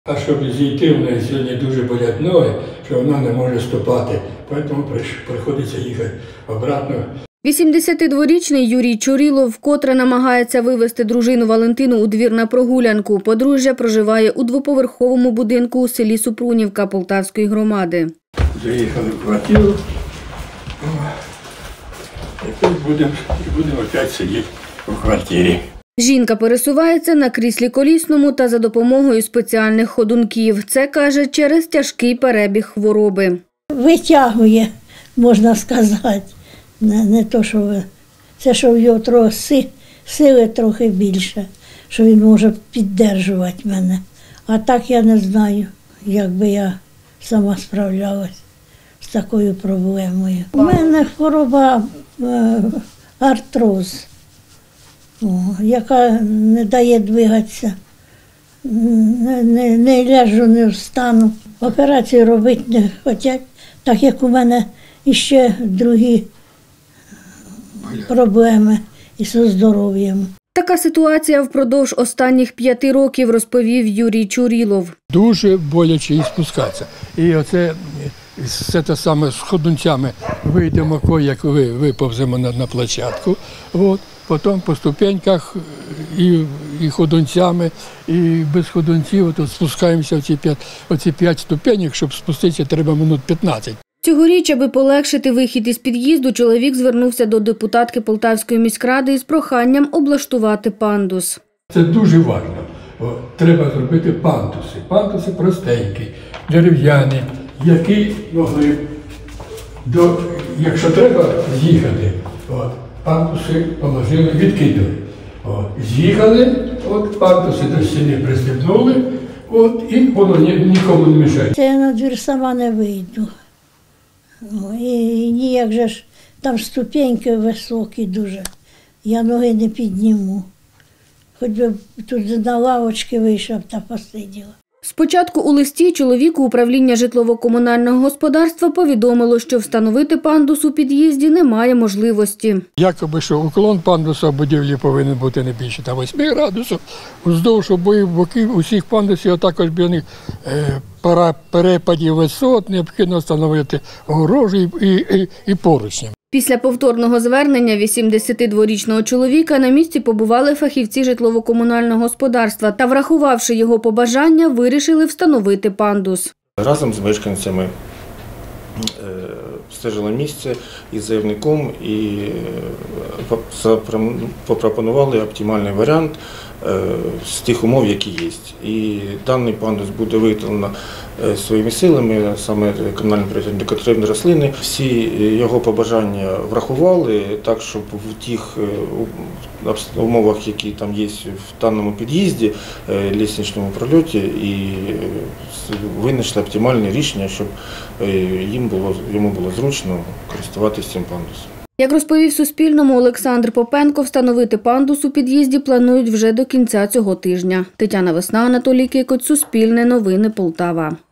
А щоб зійти, в неї сьогодні дуже болять ноги, що вона не може ступати, тому приходиться їхати обратно. 82-річний Юрій Чурілов вкотре намагається вивезти дружину Валентину у двір на прогулянку. Подружжя проживає у двоповерховому будинку у селі Супрунівка Полтавської громади. Заїхали в квартиру, і будемо опять сидіти в квартирі. Жінка пересувається на кріслі колісному та за допомогою спеціальних ходунків. Це, каже, через тяжкий перебіг хвороби. Витягує, можна сказати. Не то, що ви. Це, що в його трохи сили трохи більше, що він може підтримувати мене. А так я не знаю, як би я сама справлялась з такою проблемою. У мене хвороба артроз, яка не дає двигатися. Не ляжу, не встану. Операцію робити не хочуть, так як у мене іще другі проблеми із здоров'ям. Така ситуація впродовж останніх 5 років, розповів Юрій Чурілов. Дуже боляче і спускатися. І оце все те саме з ходунцями вийдемо, як виповземо на площадку. Потім по ступеньках і ходунцями, і без ходунців тут спускаємося оці 5 ступенек, щоб спуститися, треба минут 15. Цьогоріч, аби полегшити вихід із під'їзду, чоловік звернувся до депутатки Полтавської міськради із проханням облаштувати пандус. Це дуже важливо. Треба зробити пандуси. Пандуси простенькі, дерев'яні, які могли, якщо треба з'їхати, пандуси положили, відкидали. З'їхали, пандуси до стіни пристебнули, і воно нікому не мішає. Це я на двір сама не вийду. І ніяк же ж, там ступеньки високі дуже, я ноги не підніму. Хоч би тут на лавочки вийшов та посиділа. Спочатку у листі чоловіку управління житлово-комунального господарства повідомило, що встановити пандус у під'їзді немає можливості. Якоби що уклон пандуса будівлі повинен бути не більше 8 градусів. Вздовж обох боків усіх пандусів, а також біля перепадів висот необхідно встановити огорожі і поручні. Після повторного звернення 82-річного чоловіка на місці побували фахівці житлово-комунального господарства та, врахувавши його побажання, вирішили встановити пандус. Разом з мешканцями стежили місце із заявником і запропонували оптимальний варіант з тих умов, які є. І даний пандус буде виготовлено своїми силами, саме комунальним підприємством «Декоративні рослини». Всі його побажання врахували так, щоб в тих умовах, які там є в даному під'їзді, лісничному прольоті, і винайшли оптимальне рішення, щоб йому було зручно користуватися цим пандусом. Як розповів Суспільному Олександр Попенко, встановити пандус у під'їзді планують вже до кінця цього тижня. Тетяна Весна, Анатолій Кикоть, Суспільне новини, Полтава.